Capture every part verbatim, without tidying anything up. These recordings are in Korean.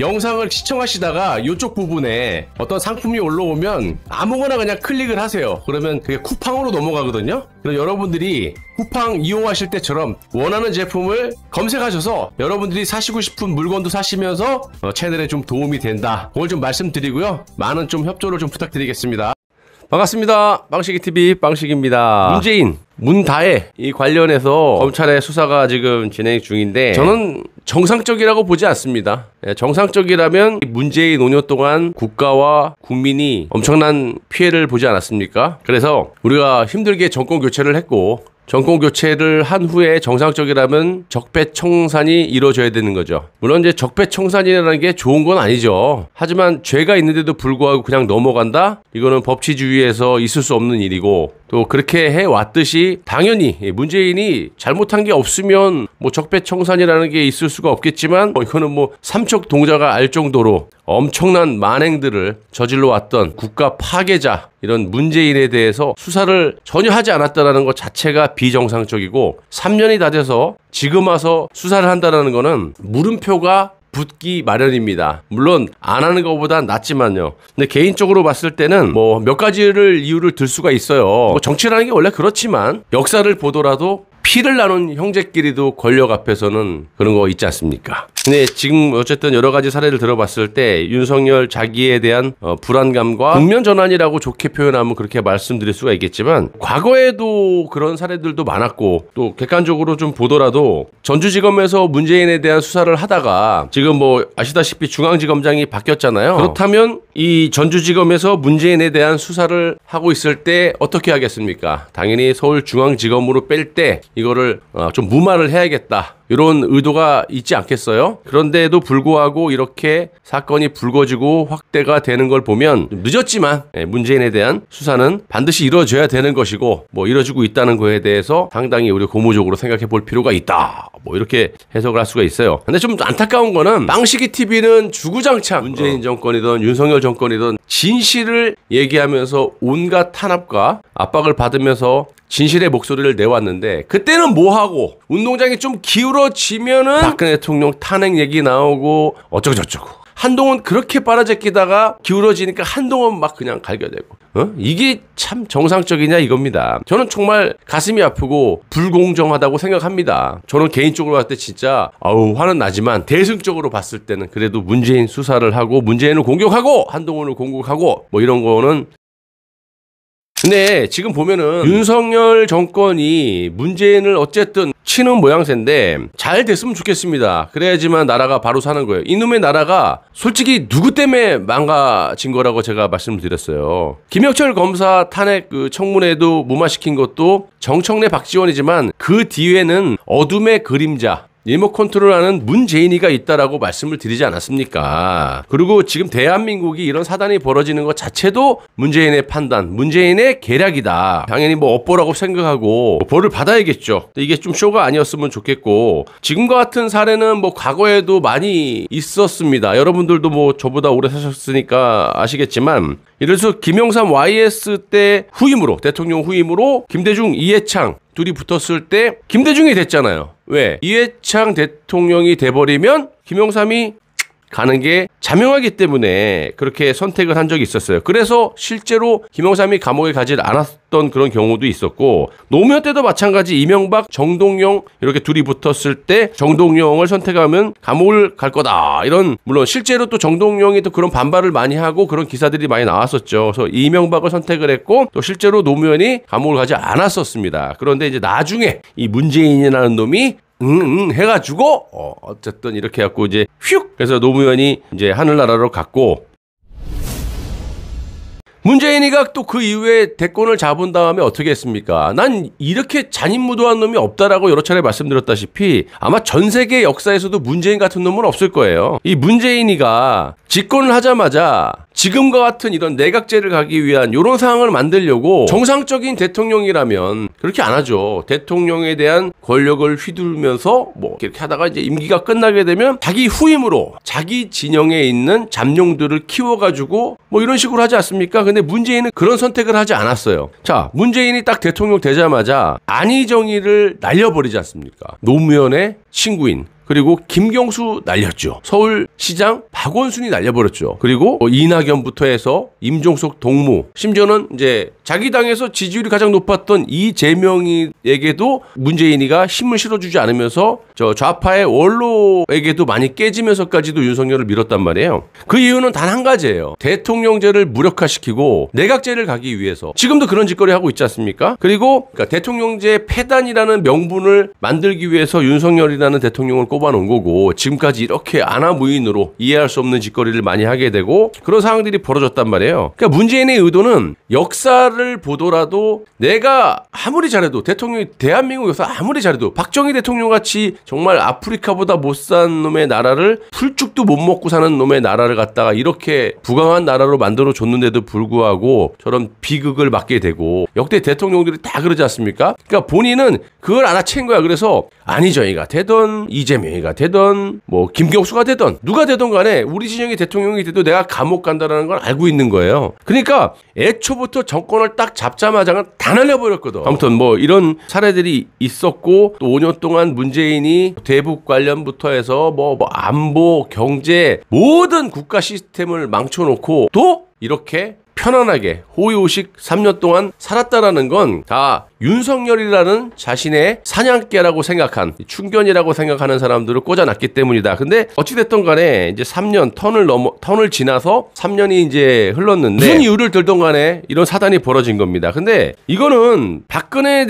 영상을 시청하시다가 이쪽 부분에 어떤 상품이 올라오면 아무거나 그냥 클릭을 하세요. 그러면 그게 쿠팡으로 넘어가거든요. 그럼 여러분들이 쿠팡 이용하실 때처럼 원하는 제품을 검색하셔서 여러분들이 사시고 싶은 물건도 사시면서 어, 채널에 좀 도움이 된다. 그걸 좀 말씀드리고요. 많은 좀 협조를 좀 부탁드리겠습니다. 반갑습니다. 빵식이티비 빵식입니다. 문재인, 문다혜 이 관련해서 검찰의 수사가 지금 진행 중인데 저는 정상적이라고 보지 않습니다. 정상적이라면 문재인 오 년 동안 국가와 국민이 엄청난 피해를 보지 않았습니까? 그래서 우리가 힘들게 정권 교체를 했고 정권 교체를 한 후에 정상적이라면 적폐청산이 이루어져야 되는 거죠. 물론 이제 적폐청산이라는 게 좋은 건 아니죠. 하지만 죄가 있는데도 불구하고 그냥 넘어간다? 이거는 법치주의에서 있을 수 없는 일이고 또 그렇게 해왔듯이 당연히 문재인이 잘못한 게 없으면 뭐 적폐청산이라는 게 있을 수가 없겠지만 뭐 이거는 뭐 삼척 동자가 알 정도로 엄청난 만행들을 저질러 왔던 국가 파괴자 이런 문재인에 대해서 수사를 전혀 하지 않았다는 것 자체가 비정상적이고 삼 년이 다 돼서 지금 와서 수사를 한다는 거는 물음표가 붙기 마련입니다. 물론 안 하는 것보다 낫지만요. 근데 개인적으로 봤을 때는 뭐 몇 가지를 이유를 들 수가 있어요. 뭐 정치라는 게 원래 그렇지만 역사를 보더라도 피를 나눈 형제끼리도 권력 앞에서는 그런 거 있지 않습니까? 근데 지금 어쨌든 여러 가지 사례를 들어봤을 때 윤석열 자기에 대한 어, 불안감과 국면 전환이라고 좋게 표현하면 그렇게 말씀드릴 수가 있겠지만 과거에도 그런 사례들도 많았고 또 객관적으로 좀 보더라도 전주지검에서 문재인에 대한 수사를 하다가 지금 뭐 아시다시피 중앙지검장이 바뀌었잖아요. 그렇다면 이 전주지검에서 문재인에 대한 수사를 하고 있을 때 어떻게 하겠습니까? 당연히 서울중앙지검으로 뺄 때 이거를 어, 좀 무마를 해야겠다. 이런 의도가 있지 않겠어요? 그런데도 불구하고 이렇게 사건이 불거지고 확대가 되는 걸 보면 늦었지만 문재인에 대한 수사는 반드시 이루어져야 되는 것이고 뭐 이루어지고 있다는 거에 대해서 상당히 우리 고무적으로 생각해 볼 필요가 있다. 뭐 이렇게 해석을 할 수가 있어요. 근데 좀 안타까운 거는 빵식이티비는 주구장창 문재인 정권이든 윤석열 정권이든 진실을 얘기하면서 온갖 탄압과 압박을 받으면서 진실의 목소리를 내왔는데 그때는 뭐하고 운동장이 좀 기울어지면은 박근혜 대통령 탄핵 얘기 나오고 어쩌고저쩌고 한동안 그렇게 빨아제끼다가 기울어지니까 한동안 막 그냥 갈겨대고 어? 이게 참 정상적이냐 이겁니다. 저는 정말 가슴이 아프고 불공정하다고 생각합니다. 저는 개인적으로 봤을 때 진짜 아우 화는 나지만 대승적으로 봤을 때는 그래도 문재인 수사를 하고 문재인을 공격하고 한동훈을 공격하고 뭐 이런 거는 근데 지금 보면은 윤석열 정권이 문재인을 어쨌든 치는 모양새인데 잘 됐으면 좋겠습니다. 그래야지만 나라가 바로 사는 거예요. 이놈의 나라가 솔직히 누구 때문에 망가진 거라고 제가 말씀을 드렸어요. 김혁철 검사 탄핵 그 청문회도 무마시킨 것도 정청래 박지원이지만 그 뒤에는 어둠의 그림자 리모컨 컨트롤하는 문재인이가 있다라고 말씀을 드리지 않았습니까? 그리고 지금 대한민국이 이런 사단이 벌어지는 것 자체도 문재인의 판단, 문재인의 계략이다. 당연히 뭐 업보라고 생각하고 벌을 받아야겠죠. 이게 좀 쇼가 아니었으면 좋겠고 지금과 같은 사례는 뭐 과거에도 많이 있었습니다. 여러분들도 뭐 저보다 오래 사셨으니까 아시겠지만 예를 들어서 김영삼 와이에스 때 후임으로 대통령 후임으로 김대중, 이해창 둘이 붙었을 때 김대중이 됐잖아요. 왜? 이해창 대통령이 돼버리면 김영삼이 가는 게 자명하기 때문에 그렇게 선택을 한 적이 있었어요. 그래서 실제로 김영삼이 감옥에 가지 않았던 그런 경우도 있었고 노무현 때도 마찬가지 이명박, 정동영 이렇게 둘이 붙었을 때 정동영을 선택하면 감옥을 갈 거다. 이런 물론 실제로 또 정동영이 또 그런 반발을 많이 하고 그런 기사들이 많이 나왔었죠. 그래서 이명박을 선택을 했고 또 실제로 노무현이 감옥을 가지 않았었습니다. 그런데 이제 나중에 이 문재인이라는 놈이 응, 응, 해가지고, 어, 어쨌든 이렇게 해갖고 이제 휙! 그래서 노무현이 이제 하늘나라로 갔고, 문재인이가 또 그 이후에 대권을 잡은 다음에 어떻게 했습니까? 난 이렇게 잔인무도한 놈이 없다라고 여러 차례 말씀드렸다시피 아마 전 세계 역사에서도 문재인 같은 놈은 없을 거예요. 이 문재인이가 집권을 하자마자 지금과 같은 이런 내각제를 가기 위한 이런 상황을 만들려고 정상적인 대통령이라면 그렇게 안 하죠. 대통령에 대한 권력을 휘둘면서 뭐 이렇게 하다가 이제 임기가 끝나게 되면 자기 후임으로 자기 진영에 있는 잠룡들을 키워가지고 뭐 이런 식으로 하지 않습니까? 근데 문재인은 그런 선택을 하지 않았어요. 자, 문재인이 딱 대통령 되자마자 안희정이를 날려버리지 않습니까? 노무현의 친구인 그리고 김경수 날렸죠. 서울시장 박원순이 날려버렸죠. 그리고 이낙연부터 해서 임종석 동무, 심지어는 이제 자기 당에서 지지율이 가장 높았던 이재명에게도 문재인이가 힘을 실어주지 않으면서 저 좌파의 원로에게도 많이 깨지면서까지도 윤석열을 밀었단 말이에요. 그 이유는 단 한 가지예요. 대통령제를 무력화시키고 내각제를 가기 위해서. 지금도 그런 짓거리 하고 있지 않습니까? 그리고 그러니까 대통령제 폐단이라는 명분을 만들기 위해서 윤석열이라는 대통령을 꼽아놓은 거고, 지금까지 이렇게 아나무인으로 이해할 수 없는 짓거리를 많이 하게 되고 그런 상황들이 벌어졌단 말이에요. 그러니까 문재인의 의도는 역사를 보더라도 내가 아무리 잘해도, 대통령이 대한민국 역사 아무리 잘해도 박정희 대통령 같이 정말 아프리카보다 못 산 놈의 나라를, 풀죽도 못 먹고 사는 놈의 나라를 갖다가 이렇게 부강한 나라로 만들어 줬는데도 불구하고 저런 비극을 맞게 되고, 역대 대통령들이 다 그러지 않습니까? 그러니까 본인은 그걸 알아챈 거야. 그래서 안희정이가 되던 이재명이가 되던 뭐 김경수가 되던 누가 되던 간에 우리 진영이 대통령이 돼도 내가 감옥 간다라는 걸 알고 있는 거예요. 그러니까 애초부터 정권을 딱 잡자마자 다 날려버렸거든. 아무튼 뭐 이런 사례들이 있었고, 또 오 년 동안 문재인이 대북 관련부터 해서 뭐, 뭐 안보, 경제 모든 국가 시스템을 망쳐놓고 또 이렇게 편안하게 호의호식 삼 년 동안 살았다라는 건 다 윤석열이라는 자신의 사냥개라고 생각한, 충견이라고 생각하는 사람들을 꽂아놨기 때문이다. 근데 어찌됐든 간에 이제 삼 년 턴을 넘어, 턴을 지나서 삼 년이 이제 흘렀는데 무슨 이유를 들던 간에 이런 사단이 벌어진 겁니다. 근데 이거는 박근혜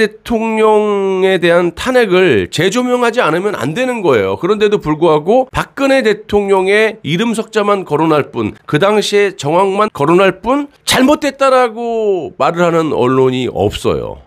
대통령에 대한 탄핵을 재조명하지 않으면 안 되는 거예요. 그런데도 불구하고 박근혜 대통령의 이름 석자만 거론할 뿐, 그 당시에 정황만 거론할 뿐 잘못됐다라고 말을 하는 언론이 없어요.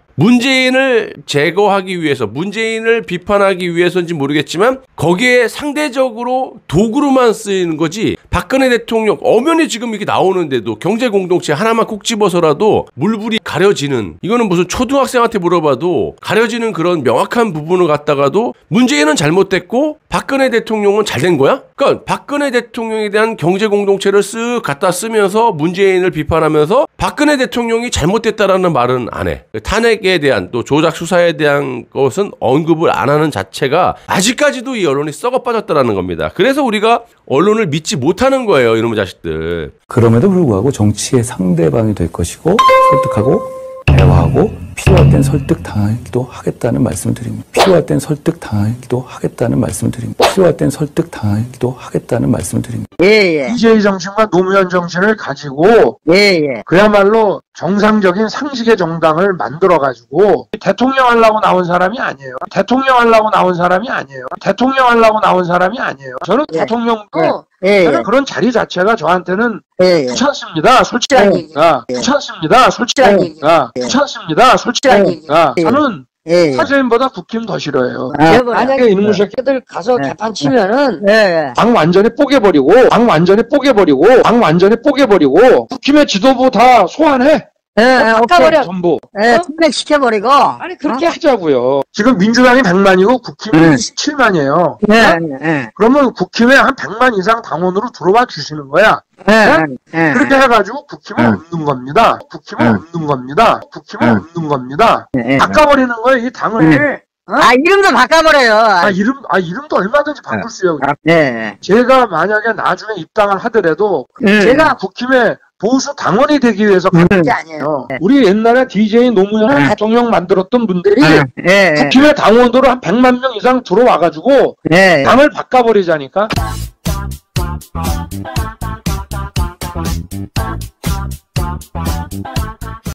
문재인을 제거하기 위해서, 문재인을 비판하기 위해서인지 모르겠지만 거기에 상대적으로 도구로만 쓰이는 거지, 박근혜 대통령 엄연히 지금 이게 나오는데도 경제 공동체 하나만 콕 집어서라도 물불이 가려지는, 이거는 무슨 초등학생한테 물어봐도 가려지는 그런 명확한 부분을 갖다가도 문재인은 잘못됐고 박근혜 대통령은 잘된 거야? 그러니까 박근혜 대통령에 대한 경제 공동체를 쓱 갖다 쓰면서 문재인을 비판하면서 박근혜 대통령이 잘못됐다라는 말은 안 해. 탄핵에 대한, 또 조작 수사에 대한 것은 언급을 안 하는 자체가 아직까지도 이 언론이 썩어 빠졌다라는 겁니다. 그래서 우리가 언론을 믿지 못하는 거예요, 이놈의 자식들. 그럼에도 불구하고 정치의 상대방이 될 것이고 설득하고 대화하고 필요할 땐 설득 당하기도 하겠다는 말씀을 드립니다. 필요할 땐 설득 당하기도 하겠다는 말씀을 드립니다. 필요할 땐 설득 당하기도 하겠다는 말씀을 드립니다. 예, 예. 이재희 정신과 노무현 정신을 가지고 예, 예. 그야말로 정상적인 상식의 정당을 만들어가지고 대통령 하려고 나온 사람이 아니에요. 대통령 하려고 나온 사람이 아니에요. 대통령 하려고 나온 사람이 아니에요. 저는 예. 대통령도 예. 예. 그런 자리 자체가 저한테는 예. 귀찮습니다. 솔직한 얘기가 예. 귀찮습니다. 솔직한 얘기가 예. 귀찮습니다. 솔직한 예. 얘기가 예. 저는 예. 사제인보다 국힘 더 싫어요. 아, 만약에 이놈의 새끼들 가서 네. 개판 치면은 네. 당 완전히 뽀개버리고 당 완전히 뽀개버리고 당 완전히 뽀개버리고 국힘의 지도부 다 소환해. 네, 바꿔버려 전부. 네, 탄핵시켜버리고. 아니 그렇게 어? 하자고요. 지금 민주당이 백만이고 국힘이 네. 십칠만이에요. 네, 네. 네. 그러면 국힘에 한 백만 이상 당원으로 들어와 주시는 거야. 네. 네. 그렇게 해가지고 국힘은 네. 없는 겁니다. 국힘은 네. 없는 겁니다. 국힘은 네. 없는 겁니다. 네. 바꿔버리는 거예요, 이 당을. 네. 어? 아, 이름도 바꿔버려요. 아, 이름, 아, 이름도 얼마든지 바꿀 수 있어요. 네. 제가 만약에 나중에 입당을 하더라도, 네. 제가 국힘에 보수 당원이 되기 위해서 간 게 아니에요. 네. 우리 옛날에 디제이 노무현 네. 대통령 만들었던 분들이 네. 국힘의 당원으로 한 백만 명 이상 들어와가지고, 네. 당을 바꿔버리자니까.